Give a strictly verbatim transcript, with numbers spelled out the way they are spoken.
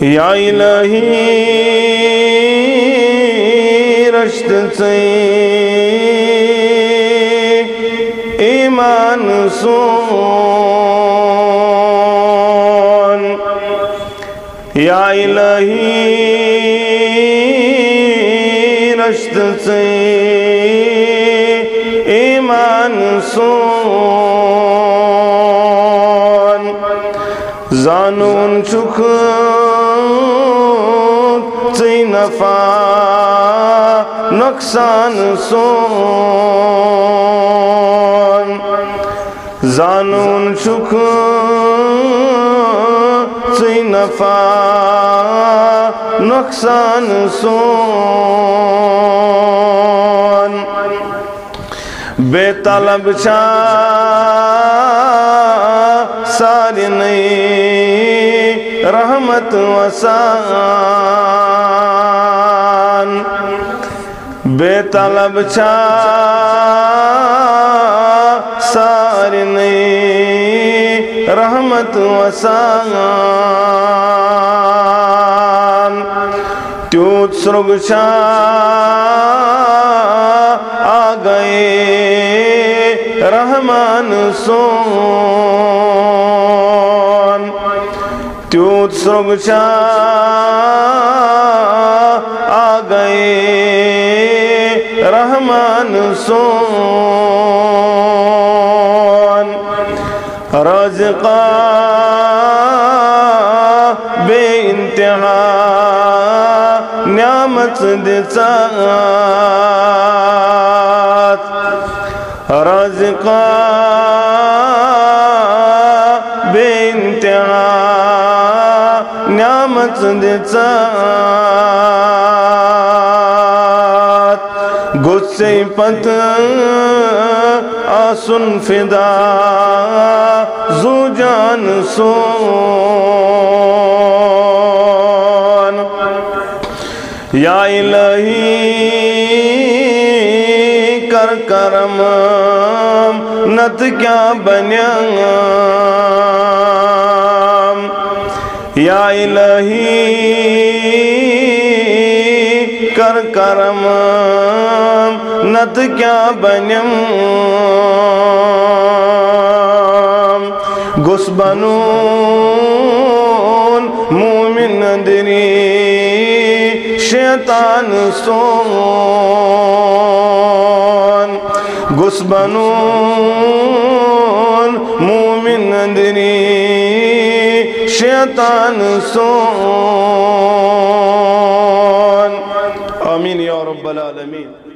या इलाही रश्त से ईमान सोन, या इलाही रश्त से ईमान सोन, जानून चुख नफा नुकसान सोन, जानून चुख नफा नुकसान सोन, बेतलब छा सारी नई रहमत वसान, बेतलब छा सारी नई रहमत वसान, त्यूत सुर्ग छा आ गए रहमान सोन, त्यूत सुर्ग छा आ गए रहमान सोन, रज़्क़ा बे इंतहा न्यामत देसात, रज़्क़ा बे इंतहा न्यामत देसात, गुस्से पत आसुन फिदा जू जान सोन, या इलाही कर करम नत क्या बन्या, या इलाही कर करम नत क्या बन्यम, गुस बनून मोमिन दिनी शैतान सोन, गुस बनून मोमिन दिनी शैतान सोन। आमीन या रब्बल आलमीन।